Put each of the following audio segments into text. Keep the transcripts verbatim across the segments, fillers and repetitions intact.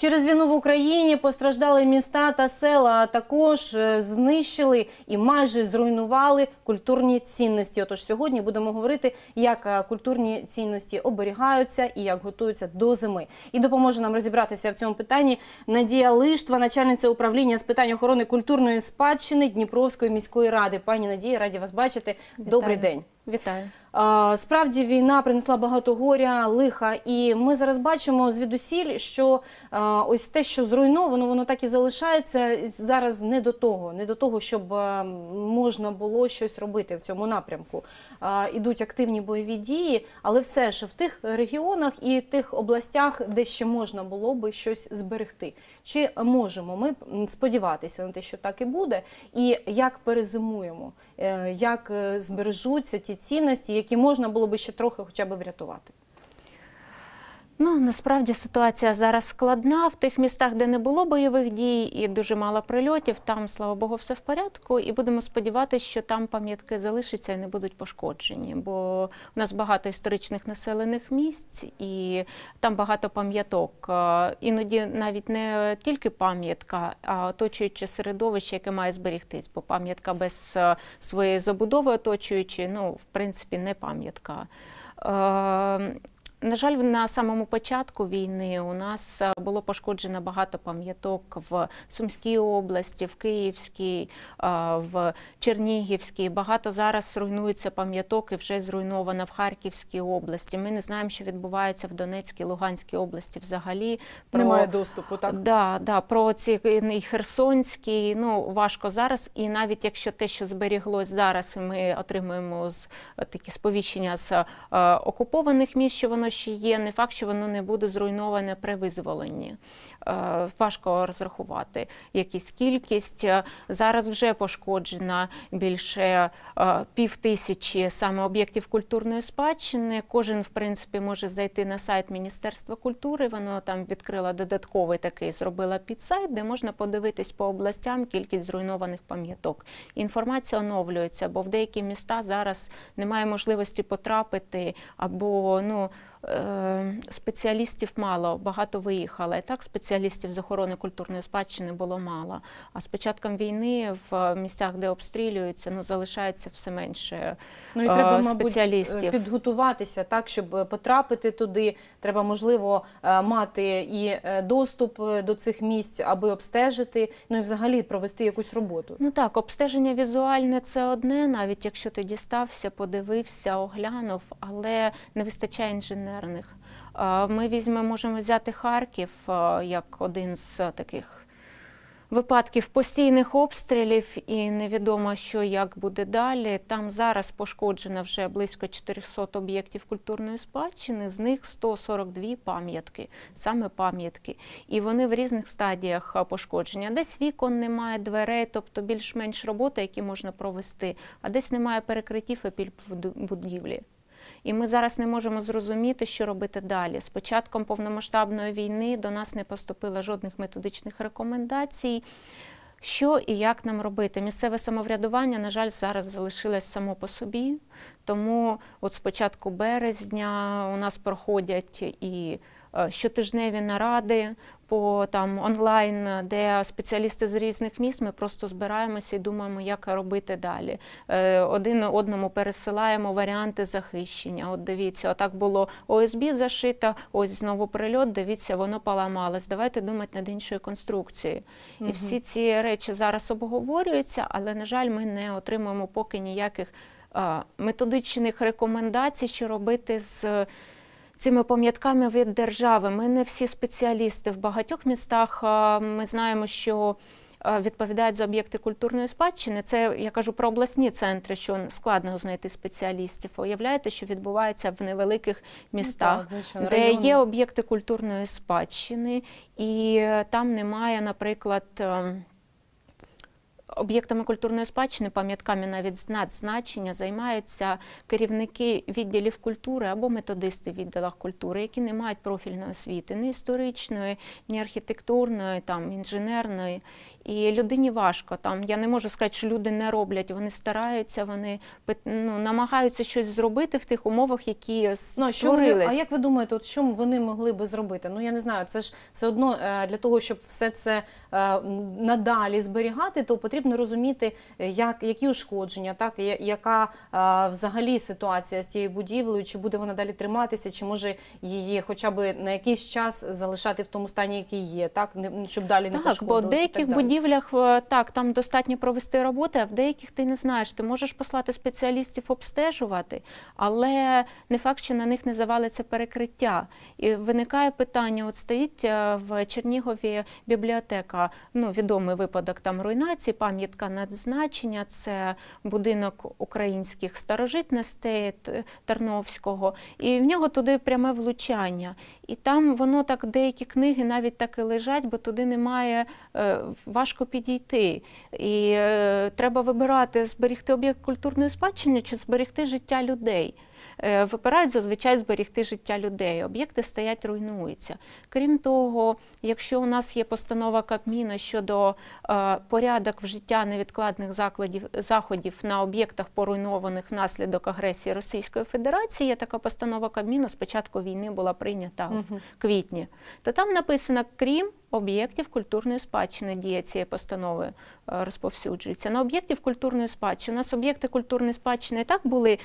Через війну в Україні постраждали міста та села, а також знищили і майже зруйнували культурні цінності. Отож, сьогодні будемо говорити, як культурні цінності оберігаються і як готуються до зими. І допоможе нам розібратися в цьому питанні Надія Лиштва, начальниця управління з питань охорони культурної спадщини Дніпровської міської ради. Пані Надія, раді вас бачити. Вітаю. Добрий день. Вітаю. Справді, війна принесла багато горя, лиха, і ми зараз бачимо звідусіль, що ось те, що зруйновано, воно так і залишається зараз не до того, не до того, щоб можна було щось робити в цьому напрямку. Ідуть активні бойові дії, але все ж в тих регіонах і тих областях, де ще можна було би щось зберегти. Чи можемо ми сподіватися на те, що так і буде, і як перезимуємо, як збережуться ті цінності, які можна було би ще трохи хоча б врятувати? Ну, насправді ситуація зараз складна. В тих містах, де не було бойових дій і дуже мало прильотів, там, слава Богу, все в порядку. І будемо сподіватися, що там пам'ятки залишаться і не будуть пошкоджені. Бо у нас багато історичних населених місць і там багато пам'яток. Іноді навіть не тільки пам'ятка, а оточуюче середовище, яке має зберігтись. Бо пам'ятка без своєї забудови оточуючої, ну, в принципі, не пам'ятка. На жаль, на самому початку війни у нас було пошкоджено багато пам'яток в Сумській області, в Київській, в Чернігівській. Багато зараз руйнуються пам'яток і вже зруйновано в Харківській області. Ми не знаємо, що відбувається в Донецькій, Луганській області взагалі. Про... Немає доступу, так? Да, да, про ці і Херсонській, ну, важко зараз. І навіть якщо те, що зберіглось зараз, і ми отримуємо з, такі сповіщення з е, окупованих місць, що воно ще є, не факт, що воно не буде зруйноване при визволенні. Е, важко розрахувати якісь кількість. Зараз вже пошкоджена більше е, пів тисячі саме об'єктів культурної спадщини. Кожен, в принципі, може зайти на сайт Міністерства культури, воно там відкрило додатковий такий, зробила підсайт, де можна подивитись по областям кількість зруйнованих пам'яток. Інформація оновлюється, бо в деякі міста зараз немає можливості потрапити, або, ну, спеціалістів мало, багато виїхало. І так спеціалістів з охорони культурної спадщини було мало. А з початком війни в місцях, де обстрілюються, ну, залишається все менше ну, і треба, спеціалістів. Мабуть, підготуватися так, щоб потрапити туди. Треба, можливо, мати і доступ до цих місць, аби обстежити, ну і взагалі провести якусь роботу. Ну так, обстеження візуальне – це одне, навіть якщо ти дістався, подивився, оглянув, але не вистачає інженерних. Ми візьмемо, можемо взяти Харків як один з таких випадків постійних обстрілів, і невідомо, що як буде далі. Там зараз пошкоджено вже близько чотирьохсот об'єктів культурної спадщини, з них сто сорок дві пам'ятки, саме пам'ятки. І вони в різних стадіях пошкодження. Десь вікон немає, дверей, тобто більш-менш роботи, які можна провести, а десь немає перекриттів і піль будівлі. І ми зараз не можемо зрозуміти, що робити далі. З початком повномасштабної війни до нас не поступило жодних методичних рекомендацій, що і як нам робити. Місцеве самоврядування, на жаль, зараз залишилось само по собі. Тому от з початку березня у нас проходять і щотижневі наради по там онлайн, де спеціалісти з різних міст, ми просто збираємося і думаємо, як робити далі. Один одному пересилаємо варіанти захищення. От дивіться, отак було О С Б зашито, ось знову прильот, дивіться, воно поламалось. Давайте думати над іншою конструкцією. Угу. І всі ці речі зараз обговорюються, але, на жаль, ми не отримуємо поки ніяких а, методичних рекомендацій, що робити з цими пам'ятками від держави. Ми не всі спеціалісти. В багатьох містах ми знаємо, що відповідають за об'єкти культурної спадщини. Це, я кажу про обласні центри, що складно знайти спеціалістів. Уявляєте, що відбувається в невеликих містах, ну, так, звичайно, де райони. Є об'єкти культурної спадщини, і там немає, наприклад, об'єктами культурної спадщини, пам'ятками навіть надзначення, займаються керівники відділів культури або методисти в відділах культури, які не мають профільної освіти, ні історичної, ні архітектурної, там, інженерної. І людині важко. Там, я не можу сказати, що люди не роблять, вони стараються, вони ну, намагаються щось зробити в тих умовах, які ну, створились. що вони, а як ви думаєте, от що вони могли би зробити? Ну, я не знаю, це ж все одно для того, щоб все це надалі зберігати, то потрібно розуміти, як, які ушкодження, так, яка взагалі ситуація з тією будівлею, чи буде вона далі триматися, чи може її хоча б на якийсь час залишати в тому стані, який є, так, щоб далі не пошкодилося. Так, бо в деяких будівлях, так, там достатньо провести роботи, а в деяких ти не знаєш. Ти можеш послати спеціалістів обстежувати, але не факт, що на них не завалиться перекриття. І виникає питання, от стоїть в Чернігові бібліотека, ну, відомий випадок там руйнації, пам'ятка надзначення, це будинок українських старожитностей Тарновського, і в нього туди пряме влучання. І там воно так, деякі книги навіть так і лежать, бо туди немає, важко підійти. І е, треба вибирати, зберегти об'єкт культурної спадщини чи зберегти життя людей. Е, вибирають зазвичай зберегти життя людей. Об'єкти стоять, руйнуються. Крім того, якщо у нас є постанова Кабміну щодо е, порядок вжиття невідкладних закладів, заходів на об'єктах, поруйнованих внаслідок агресії Російської Федерації, є така постанова Кабміну, з початку війни була прийнята в квітні, то там написано, крім об'єктів культурної спадщини, дія цієї постанови розповсюджується. На об'єктів культурної спадщини. У нас об'єкти культурної спадщини і так були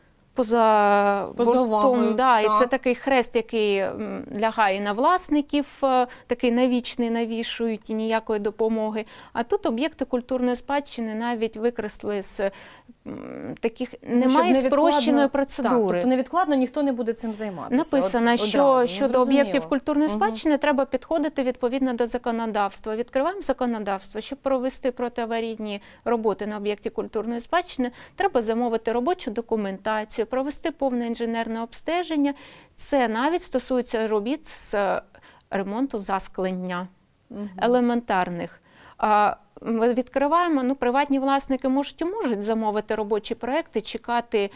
поза, поза бортом, да, так. І це такий хрест, який лягає на власників, такий навічний навішують і ніякої допомоги. А тут об'єкти культурної спадщини навіть викресли з таких, немає спрощеної процедури. Так, тобто невідкладно ніхто не буде цим займатися. Написано, Од, що одразу, щодо об'єктів культурної угу. спадщини треба підходити відповідно до законодавства. Відкриваємо законодавство. Щоб провести протиаварійні роботи на об'єкті культурної спадщини, треба замовити робочу документацію, провести повне інженерне обстеження. Це навіть стосується робіт з ремонту засклення, угу. елементарних. Ми відкриваємо, ну, приватні власники можуть і можуть замовити робочі проекти, чекати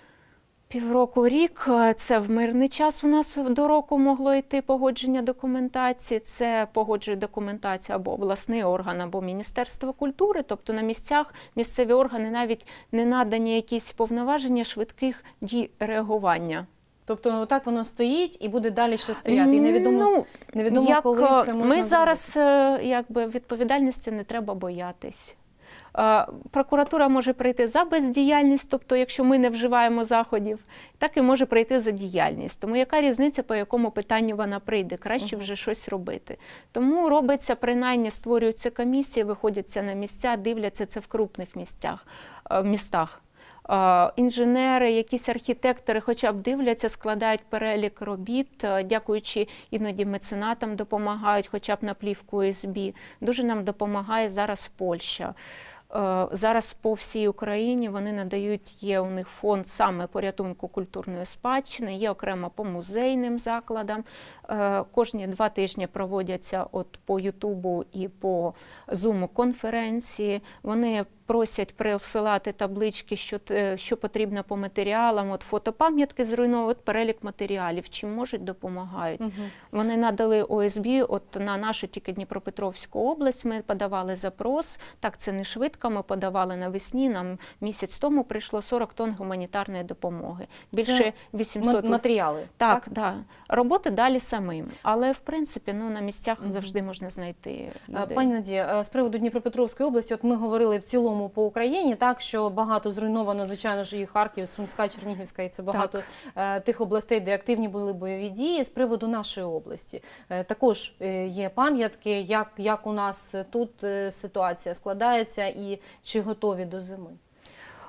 півроку, рік. Це в мирний час у нас до року могло йти погодження документації. Це погоджує документацію або обласний орган, або Міністерство культури. Тобто на місцях місцеві органи навіть не надані якісь повноваження швидких дій реагування. Тобто так воно стоїть і буде далі ще стояти. І невідомо, ну, невідомо як, коли це можна ми зробити. зараз, якби, відповідальності не треба боятись. Прокуратура може прийти за бездіяльність, тобто якщо ми не вживаємо заходів, так і може прийти за діяльність. Тому яка різниця, по якому питанню вона прийде? Краще вже щось робити. Тому робиться, принаймні створюються комісії, виходяться на місця, дивляться це в крупних місцях, містах. Інженери, якісь архітектори хоча б дивляться, складають перелік робіт, дякуючи іноді меценатам допомагають, хоча б на плівку ес бі. Дуже нам допомагає зараз Польща. Зараз по всій Україні вони надають, є у них фонд саме порятунку культурної спадщини, є окремо по музейним закладам. Кожні два тижні проводяться от по Ютубу і по Зуму конференції. Вони просять присилати таблички, що, що потрібно по матеріалам, от фотопам'ятки зруйновані, от перелік матеріалів, чим можуть, допомагають. Угу. Вони надали о ес бі, от на нашу тільки Дніпропетровську область ми подавали запрос, так це не швидко, ми подавали навесні, нам місяць тому прийшло сорок тонн гуманітарної допомоги. Більше це вісімсот матеріали. Так, так. Да. Роботи далі самим, але в принципі, ну, на місцях угу. завжди можна знайти людей. Пані Надія, з приводу Дніпропетровської області, от ми говорили в цілому по Україні, так, що багато зруйновано, звичайно ж, і Харків, Сумська, Чернігівська, і це багато так. тих областей, де активні були бойові дії. З приводу нашої області також є пам'ятки, як, як у нас тут ситуація складається і чи готові до зими?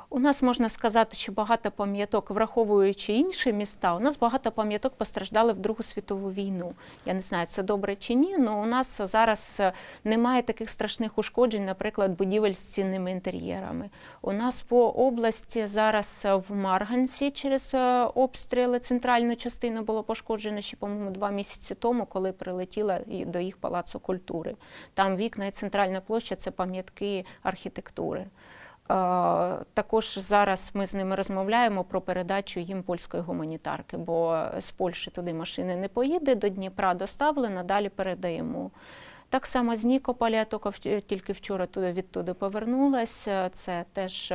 У нас можна сказати, що багато пам'яток, враховуючи інші міста, у нас багато пам'яток постраждали в Другу світову війну. Я не знаю, це добре чи ні, але у нас зараз немає таких страшних ушкоджень, наприклад, будівель з цінними інтер'єрами. У нас по області зараз в Марганці через обстріли центральну частину було пошкоджено ще, по-моєму, два місяці тому, коли прилетіла до їх Палацу культури. Там вікна і центральна площа – це пам'ятки архітектури. Також зараз ми з ними розмовляємо про передачу їм польської гуманітарки, бо з Польщі туди машини не поїде, до Дніпра доставлено, далі передаємо. Так само з Нікополя, тільки вчора туди, відтуди повернулася, це теж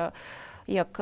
як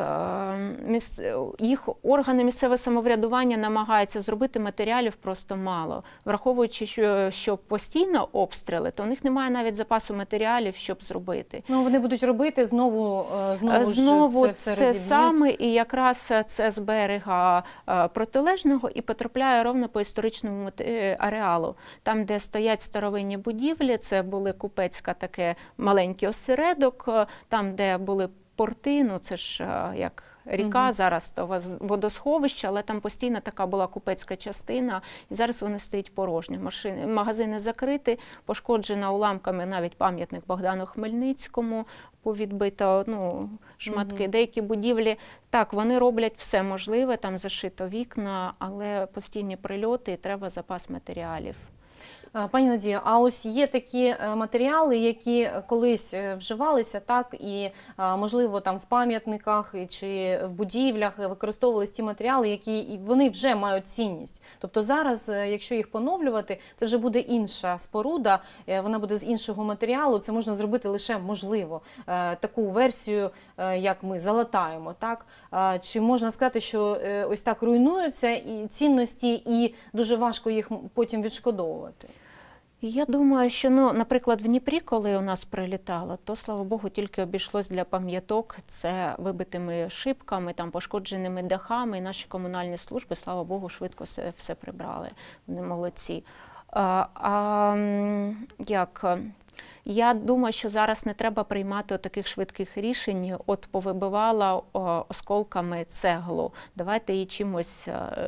міс... їх органи місцевого самоврядування намагаються зробити, матеріалів просто мало. Враховуючи, що, що постійно обстріли, то у них немає навіть запасу матеріалів, щоб зробити. Ну, вони будуть робити, знову, знову, знову ж це все це саме, і якраз це з берега протилежного і потрапляє ровно по історичному ареалу. Там, де стоять старовинні будівлі, це були купецька таке маленький осередок, там, де були порти, ну це ж як ріка, угу. Зараз то водосховище, але там постійно така була купецька частина, і зараз вони стоять порожні. Машини, магазини закриті, пошкоджена уламками навіть пам'ятник Богдану Хмельницькому, повідбито ну, шматки. Угу. Деякі будівлі, так, вони роблять все можливе, там зашито вікна, але постійні прильоти і треба запас матеріалів. Пані Надія, а ось є такі матеріали, які колись вживалися, так, і, можливо, там в пам'ятниках чи в будівлях використовувалися ті матеріали, які вони вже мають цінність. Тобто зараз, якщо їх поновлювати, це вже буде інша споруда, вона буде з іншого матеріалу, це можна зробити лише, можливо, таку версію, як ми залатаємо, так? Чи можна сказати, що ось так руйнуються і цінності, і дуже важко їх потім відшкодовувати? Я думаю, що, ну, наприклад, в Дніпрі, коли у нас прилітало, то, слава Богу, тільки обійшлось для пам'яток це вибитими шибками, там, пошкодженими дахами, і наші комунальні служби, слава Богу, швидко все, все прибрали. Вони молодці. А, а як... Я думаю, що зараз не треба приймати таких швидких рішень, от повибивала осколками цеглу, давайте її чимось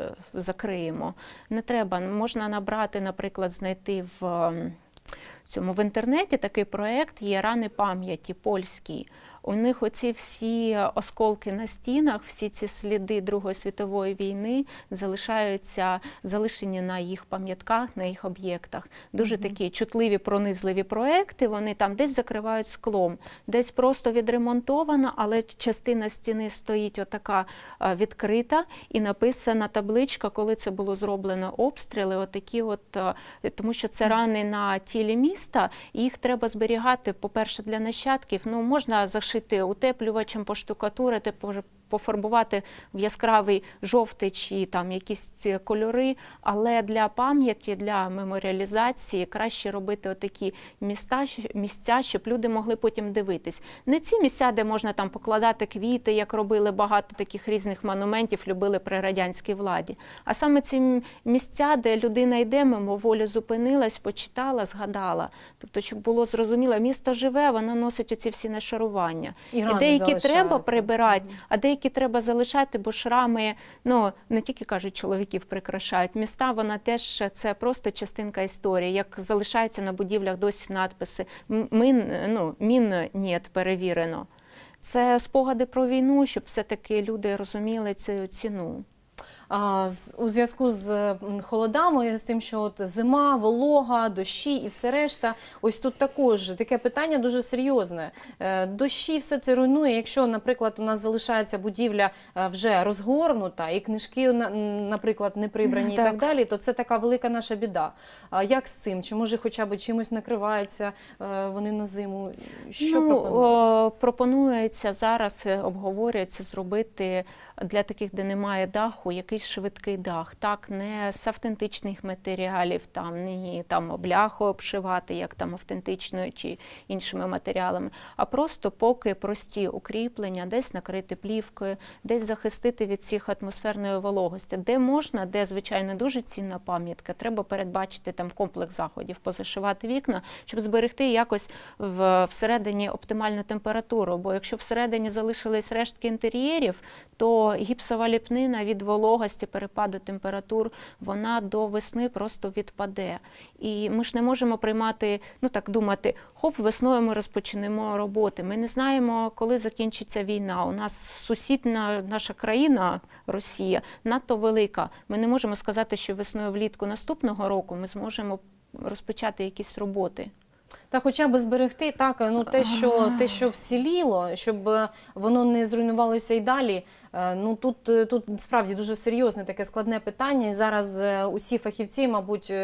закриємо. Не треба, можна набрати, наприклад, знайти в цьому в інтернеті такий проєкт, є «Рани пам'яті» польський. У них оці всі осколки на стінах, всі ці сліди Другої світової війни залишаються, залишені на їх пам'ятках, на їх об'єктах. Дуже mm-hmm. такі чутливі, пронизливі проекти, вони там десь закривають склом, десь просто відремонтована, але частина стіни стоїть отака відкрита і написана табличка, коли це було зроблено обстріли, отакі от, тому що це рани на тілі міста, і їх треба зберігати, по-перше, для нащадків, ну, можна зашити утеплювачем, поштукатурити, пофарбувати в яскравий жовтий чи там якісь кольори, але для пам'яті, для меморіалізації краще робити отакі міста, місця, щоб люди могли потім дивитись. Не ці місця, де можна там покладати квіти, як робили багато таких різних монументів, любили при радянській владі, а саме ці місця, де людина йде, мимоволі зупинилась, почитала, згадала. Тобто, щоб було зрозуміло, місто живе, воно носить оці всі нашарування. І, і деякі треба прибирати, а деякі треба залишати, бо шрами, ну, не тільки, кажуть, чоловіків прикрашають. Міста, вона теж, це просто частинка історії. Як залишаються на будівлях досі надписи «Мін, ну, мін нет, перевірено». Це спогади про війну, щоб все-таки люди розуміли цю ціну. У зв'язку з холодами, з тим, що от зима, волога, дощі і все решта, ось тут також таке питання дуже серйозне. Дощі все це руйнує. Якщо, наприклад, у нас залишається будівля вже розгорнута і книжки, наприклад, не прибрані так. і так далі, то це така велика наша біда. Як з цим? Чи може хоча б чимось накриваються вони на зиму? Що ну, пропонується? Пропонується зараз, обговорюється зробити для таких, де немає даху, якийсь якийсь швидкий дах, так, не з автентичних матеріалів, там, не там обляху обшивати, як там автентичною чи іншими матеріалами, а просто поки прості укріплення, десь накрити плівкою, десь захистити від цих атмосферної вологості. Де можна, де, звичайно, дуже цінна пам'ятка, треба передбачити там комплекс заходів, позашивати вікна, щоб зберегти якось в, всередині оптимальну температуру, бо якщо всередині залишились рештки інтер'єрів, то гіпсова ліпнина від вологості, перепаду температур, вона до весни просто відпаде. І ми ж не можемо приймати, ну так думати, хоп, весною ми розпочнемо роботи. Ми не знаємо, коли закінчиться війна. У нас сусідна наша країна, Росія, надто велика. Ми не можемо сказати, що весною влітку наступного року ми зможемо розпочати якісь роботи. Та хоча б зберегти так, ну те, що те, що вціліло, щоб воно не зруйнувалося і далі. Ну тут тут справді дуже серйозне таке складне питання. І зараз усі фахівці, мабуть,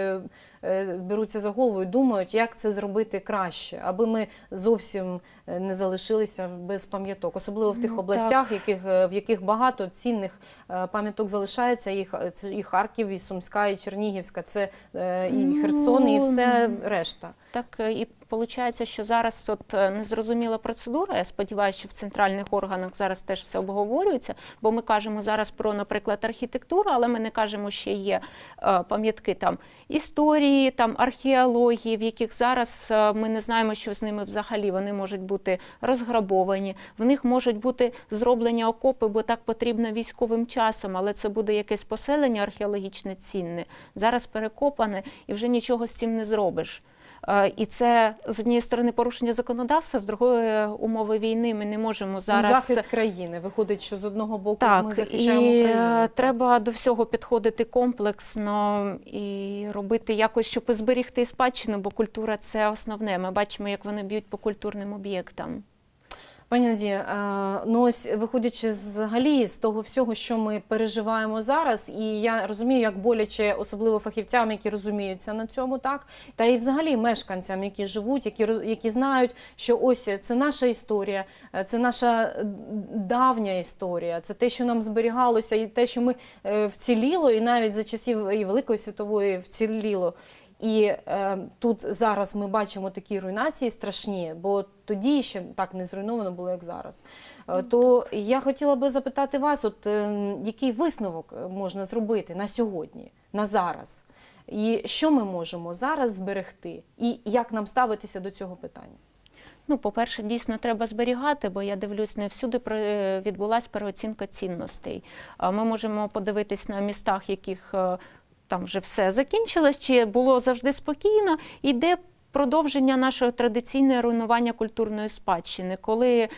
беруться за голову і думають, як це зробити краще, аби ми зовсім не залишилися без пам'яток, особливо в тих областях, яких в яких багато цінних пам'яток залишається. Їх це і Харків, і Сумська, і Чернігівська, це і Херсон, і все решта. Так, і виходить, що зараз от незрозуміла процедура, я сподіваюся, що в центральних органах зараз теж все обговорюється, бо ми кажемо зараз про, наприклад, архітектуру, але ми не кажемо, що є е, пам'ятки там історії, там археології, в яких зараз е, ми не знаємо, що з ними взагалі, вони можуть бути розграбовані, в них можуть бути зроблені окопи, бо так потрібно військовим часом, але це буде якесь поселення археологічне цінне, зараз перекопане і вже нічого з цим не зробиш. І це, з однієї сторони, порушення законодавства, з другої умови війни ми не можемо зараз... Захист країни. Виходить, що з одного боку так, ми захищаємо і країну. Треба до всього підходити комплексно і робити якось, щоб зберегти спадщину, бо культура – це основне. Ми бачимо, як вони б'ють по культурним об'єктам. Пані Надія, ну ось виходячи взагалі з того всього, що ми переживаємо зараз, і я розумію, як боляче, особливо фахівцям, які розуміються на цьому, так, та і взагалі мешканцям, які живуть, які, які знають, що ось це наша історія, це наша давня історія, це те, що нам зберігалося, і те, що ми вціліло, і навіть за часів і Великої світової вціліло. І е, тут зараз ми бачимо такі руйнації страшні, бо тоді ще так не зруйновано було, як зараз. Е, то я хотіла би запитати вас, от е, який висновок можна зробити на сьогодні, на зараз? І що ми можемо зараз зберегти? І як нам ставитися до цього питання? Ну, по-перше, дійсно треба зберігати, бо я дивлюсь, не всюди відбулася переоцінка цінностей. Ми можемо подивитись на містах, яких там вже все закінчилось, чи було завжди спокійно, йде продовження нашого традиційного руйнування культурної спадщини, коли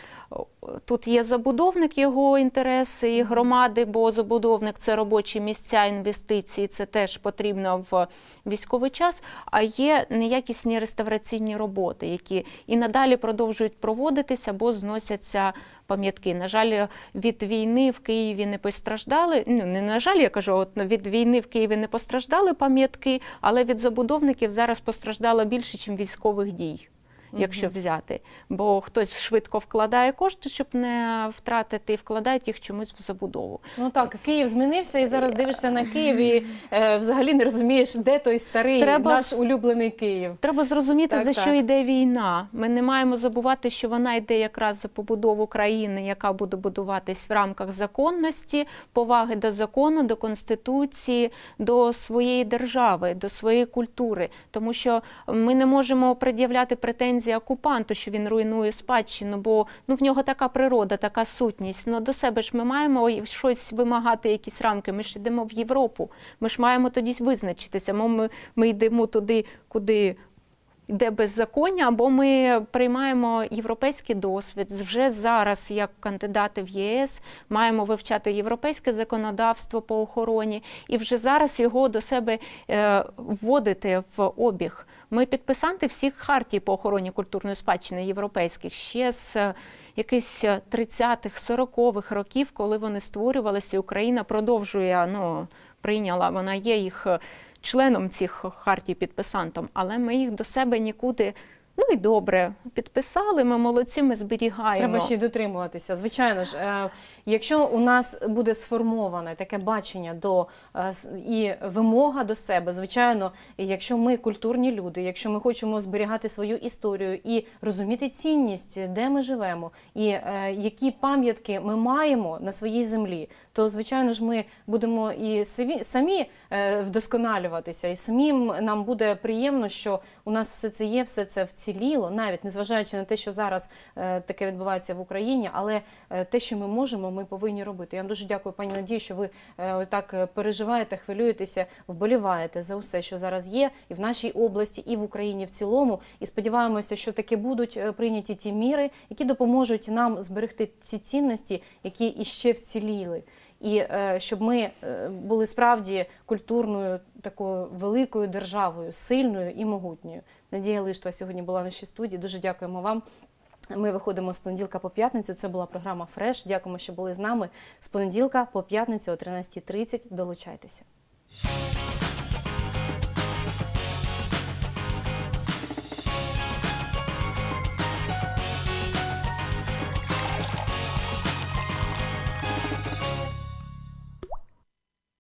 тут є забудовник, його інтереси і громади, бо забудовник – це робочі місця, інвестиції, це теж потрібно в військовий час, а є неякісні реставраційні роботи, які і надалі продовжують проводитися або зносяться пам'ятки. На жаль, від війни в Києві не постраждали, ну не на жаль, я кажу, от від війни в Києві не постраждали пам'ятки, але від забудовників зараз постраждало більше, ніж військових дій. Якщо взяти. Бо хтось швидко вкладає кошти, щоб не втратити, і вкладають їх чомусь в забудову. Ну так, Київ змінився, і зараз дивишся на Київ і е, взагалі не розумієш, де той старий, треба, наш улюблений Київ. Треба зрозуміти, так, за так. що йде війна. Ми не маємо забувати, що вона йде якраз за побудову країни, яка буде будуватись в рамках законності, поваги до закону, до Конституції, до своєї держави, до своєї культури. Тому що ми не можемо пред'являти претензії окупанту, що він руйнує спадщину, бо ну, в нього така природа, така сутність. Ну, до себе ж ми маємо щось вимагати, якісь рамки. Ми ж йдемо в Європу. Ми ж маємо тоді визначитися. Ми, ми йдемо туди, куди йде беззаконня, або ми приймаємо європейський досвід. Вже зараз, як кандидати в ЄС, маємо вивчати європейське законодавство по охороні і вже зараз його до себе е, вводити в обіг. Ми підписанти всіх хартій по охороні культурної спадщини європейських ще з якихось тридцятих, сорокових років, коли вони створювалися, і Україна продовжує, ну, прийняла, вона є їх членом цих хартій, підписантом, але ми їх до себе нікуди Ну і добре, підписали, ми молодці, ми зберігаємо. Треба ще й дотримуватися. Звичайно ж, е, якщо у нас буде сформоване таке бачення до е, с- і вимога до себе, звичайно, якщо ми культурні люди, якщо ми хочемо зберігати свою історію і розуміти цінність, де ми живемо, і е, які пам'ятки ми маємо на своїй землі, то, звичайно ж, ми будемо і самі, самі е, вдосконалюватися, і самим нам буде приємно, що у нас все це є, все це вціліло, навіть незважаючи на те, що зараз е, таке відбувається в Україні, але е, те, що ми можемо, ми повинні робити. Я вам дуже дякую, пані Надію, що ви е, так е, переживаєте, хвилюєтеся, вболіваєте за усе, що зараз є і в нашій області, і в Україні в цілому. І сподіваємося, що таки будуть е, прийняті ті міри, які допоможуть нам зберегти ці цінності, які іще вціліли. І е, щоб ми е, були справді культурною такою великою державою, сильною і могутньою. Надія Лиштва сьогодні була в нашій студії. Дуже дякуємо вам. Ми виходимо з понеділка по п'ятницю. Це була програма «Фреш». Дякуємо, що були з нами. З понеділка по п'ятницю о тринадцятій тридцять. Долучайтеся.